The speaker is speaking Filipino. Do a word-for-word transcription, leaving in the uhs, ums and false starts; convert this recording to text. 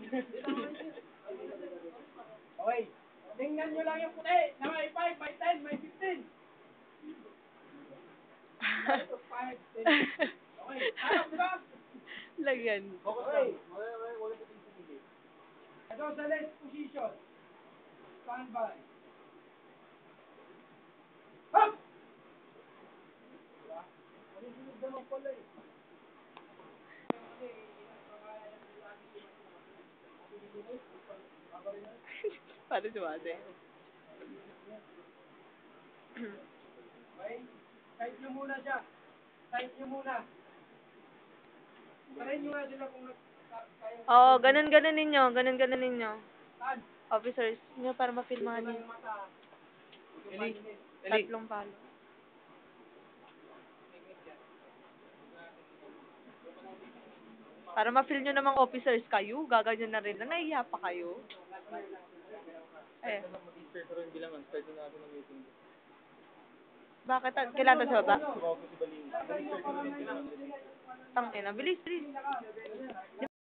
Okay. Tingnan nyo lang yung puti na may five, may ten, may fifteen. five, ten. Okay. Harap, di ba? Lagyan. Okay. Ito sa left position. Stand by. Hop! Diba? Malisunod naman pala eh. Paano si Mate? Okay? Side nyo muna siya. Side nyo muna. Side nyo nga sila kung kaya. Oo, ganun-ganun ninyo. Ganun-ganun ninyo. Saan? Officers, nyo para mapilmahan niyo. Eli. Tatlong palo. Para ma-feel nyo namang officers kayo, gaganyan na rin na nahiya pa kayo. Eh. Bakit? Kailan sa baba? Tangina, bilis, bilis.